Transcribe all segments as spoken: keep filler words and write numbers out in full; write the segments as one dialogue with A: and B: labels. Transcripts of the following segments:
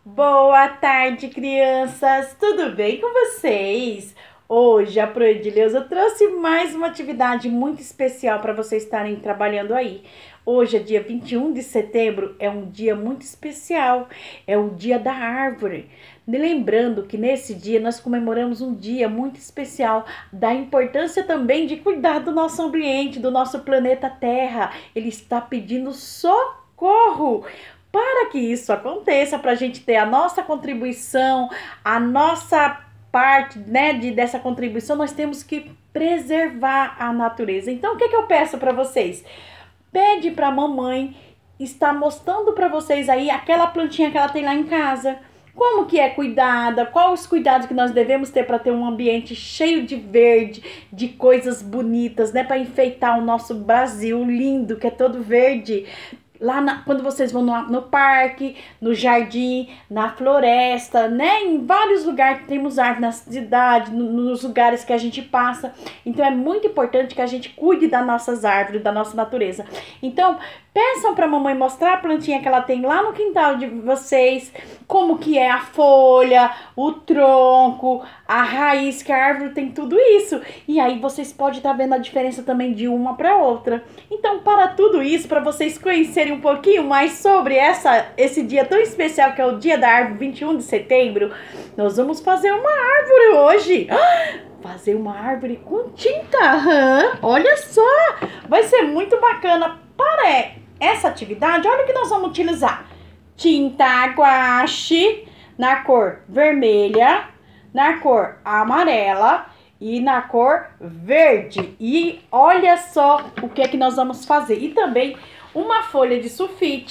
A: Boa tarde, crianças! Tudo bem com vocês? Hoje a Proedileuza trouxe mais uma atividade muito especial para vocês estarem trabalhando aí. Hoje é dia vinte e um de setembro, é um dia muito especial, é o dia da árvore. Lembrando que nesse dia nós comemoramos um dia muito especial, da importância também de cuidar do nosso ambiente, do nosso planeta Terra. Ele está pedindo socorro. Para que isso aconteça, para a gente ter a nossa contribuição, a nossa parte, né, de, dessa contribuição, nós temos que preservar a natureza. Então, o que, que eu peço para vocês? Pede para a mamãe estar mostrando para vocês aí aquela plantinha que ela tem lá em casa. Como que é cuidada, quais os cuidados que nós devemos ter para ter um ambiente cheio de verde, de coisas bonitas, né, para enfeitar o nosso Brasil lindo, que é todo verde. Lá na, quando vocês vão no, no parque, no jardim, na floresta, né? Em vários lugares temos árvores na cidade, no, nos lugares que a gente passa. Então é muito importante que a gente cuide das nossas árvores, da nossa natureza. Então peçam para a mamãe mostrar a plantinha que ela tem lá no quintal de vocês, como que é a folha, o tronco, a raiz, que a árvore tem tudo isso. E aí vocês podem estar vendo a diferença também de uma para outra. Então, para tudo isso, para vocês conhecerem um pouquinho mais sobre essa, esse dia tão especial que é o Dia da Árvore, vinte e um de setembro, nós vamos fazer uma árvore hoje. Fazer uma árvore com tinta. Uhum. Olha só, vai ser muito bacana. Para essa atividade, olha o que nós vamos utilizar. Tinta guache na cor vermelha, na cor amarela e na cor verde. E olha só o que é que nós vamos fazer. E também uma folha de sulfite.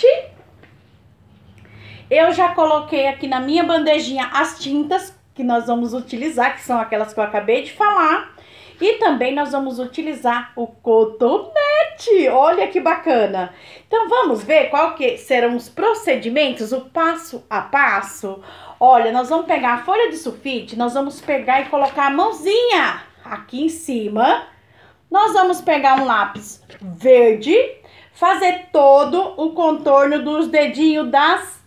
A: Eu já coloquei aqui na minha bandejinha as tintas que nós vamos utilizar, que são aquelas que eu acabei de falar. E também nós vamos utilizar o cotonete. Olha que bacana. Então vamos ver qual que serão os procedimentos, o passo a passo. Olha, nós vamos pegar a folha de sulfite, nós vamos pegar e colocar a mãozinha aqui em cima. Nós vamos pegar um lápis verde, fazer todo o contorno dos dedinhos das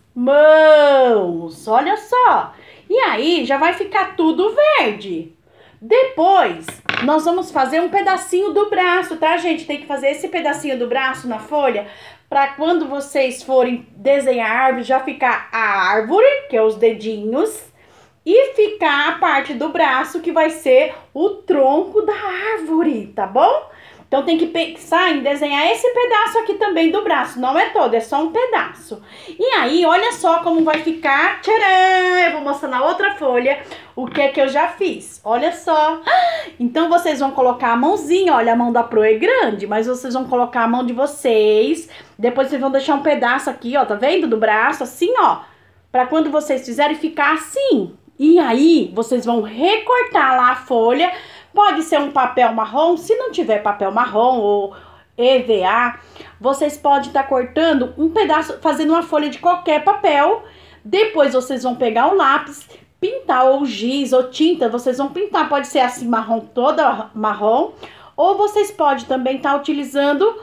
A: mãos. Olha só. E aí já vai ficar tudo verde. Depois, nós vamos fazer um pedacinho do braço, tá, gente? Tem que fazer esse pedacinho do braço na folha, para quando vocês forem desenhar a árvore, já ficar a árvore, que é os dedinhos, e ficar a parte do braço, que vai ser o tronco da árvore, tá bom? Então, tem que pensar em desenhar esse pedaço aqui também do braço. Não é todo, é só um pedaço. E aí, olha só como vai ficar. Tcharam! Eu vou mostrar na outra folha o que é que eu já fiz. Olha só. Então, vocês vão colocar a mãozinha. Olha, a mão da Pro é grande, mas vocês vão colocar a mão de vocês. Depois, vocês vão deixar um pedaço aqui, ó. Tá vendo? Do braço, assim, ó. Pra quando vocês fizerem, ficar assim. E aí, vocês vão recortar lá a folha. Pode ser um papel marrom, se não tiver papel marrom ou E V A, vocês podem estar cortando um pedaço, fazendo uma folha de qualquer papel. Depois vocês vão pegar o lápis, pintar ou giz ou tinta, vocês vão pintar, pode ser assim marrom, toda marrom. Ou vocês podem também estar utilizando,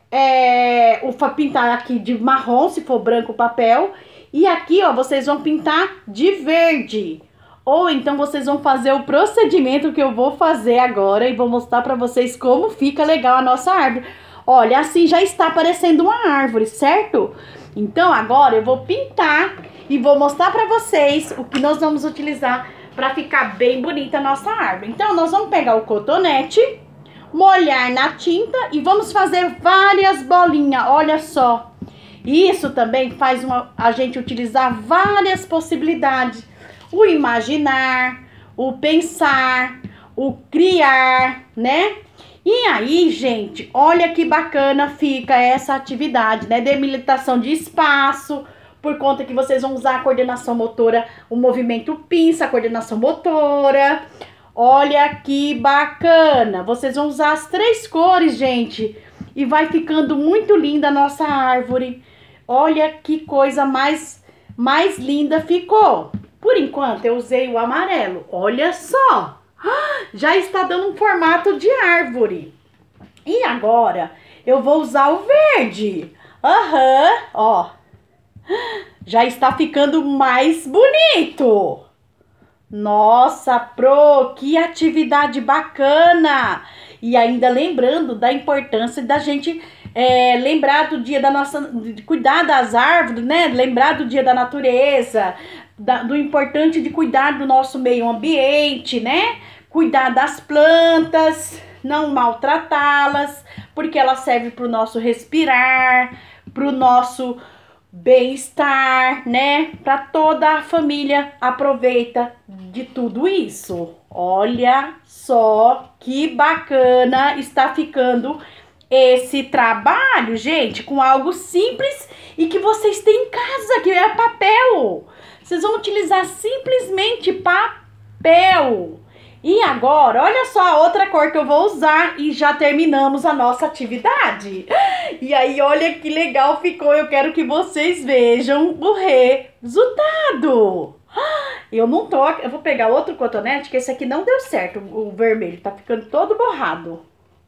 A: é, o pintar aqui de marrom, se for branco o papel. E aqui, ó, vocês vão pintar de verde. Ou então vocês vão fazer o procedimento que eu vou fazer agora e vou mostrar para vocês como fica legal a nossa árvore. Olha, assim já está parecendo uma árvore, certo? Então agora eu vou pintar e vou mostrar para vocês o que nós vamos utilizar para ficar bem bonita a nossa árvore. Então nós vamos pegar o cotonete, molhar na tinta e vamos fazer várias bolinhas, olha só. Isso também faz uma, a gente utilizar várias possibilidades. O imaginar, o pensar, o criar, né? E aí, gente, olha que bacana fica essa atividade, né? Delimitação de espaço, por conta que vocês vão usar a coordenação motora, o movimento pinça, a coordenação motora. Olha que bacana! Vocês vão usar as três cores, gente, e vai ficando muito linda a nossa árvore. Olha que coisa mais, mais linda ficou! Por enquanto, eu usei o amarelo. Olha só! Já está dando um formato de árvore. E agora, eu vou usar o verde. Aham, ó. Já está ficando mais bonito. Nossa, Pro, que atividade bacana! E ainda lembrando da importância da gente é, lembrar do dia da nossa, de cuidar das árvores, né? Lembrar do dia da natureza, da, do importante de cuidar do nosso meio ambiente, né? Cuidar das plantas, não maltratá-las, porque elas servem para o nosso respirar, para o nosso bem-estar, né? Para toda a família aproveita de tudo isso. Olha só que bacana está ficando esse trabalho, gente, com algo simples e que vocês têm em casa, que é papel. Vocês vão utilizar simplesmente papel. E agora, olha só a outra cor que eu vou usar e já terminamos a nossa atividade. E aí, olha que legal ficou. Eu quero que vocês vejam o resultado. Eu não tô... Eu vou pegar outro cotonete, que esse aqui não deu certo, o vermelho. Tá ficando todo borrado.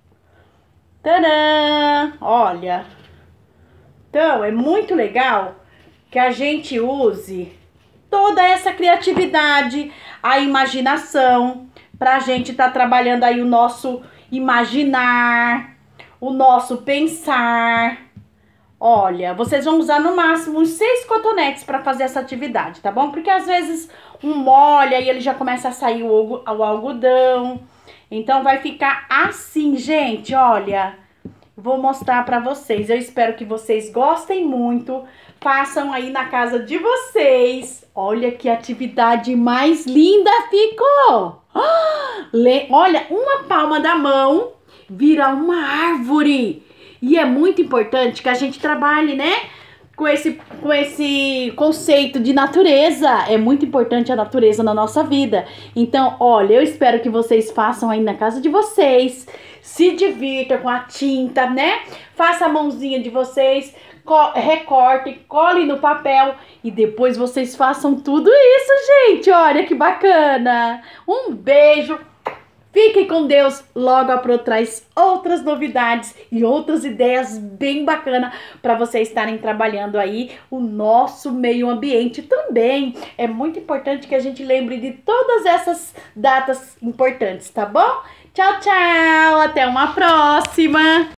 A: Tadã! Olha. Então, é muito legal que a gente use toda essa criatividade, a imaginação, pra gente tá trabalhando aí o nosso imaginar, o nosso pensar. Olha, vocês vão usar no máximo uns seis cotonetes para fazer essa atividade, tá bom? Porque às vezes um molha e ele já começa a sair o, o algodão. Então vai ficar assim, gente, olha. Vou mostrar para vocês. Eu espero que vocês gostem muito. Façam aí na casa de vocês. Olha que atividade mais linda ficou. Olha, uma palma da mão vira uma árvore. E é muito importante que a gente trabalhe, né? Com esse, com esse conceito de natureza. É muito importante a natureza na nossa vida. Então, olha, eu espero que vocês façam aí na casa de vocês. Se divirtam com a tinta, né? Faça a mãozinha de vocês, co recorte, cole no papel e depois vocês façam tudo isso, gente. Olha que bacana. Um beijo. Fiquem com Deus, logo a Pro traz outras novidades e outras ideias bem bacanas para vocês estarem trabalhando aí o nosso meio ambiente também. É muito importante que a gente lembre de todas essas datas importantes, tá bom? Tchau, tchau, até uma próxima!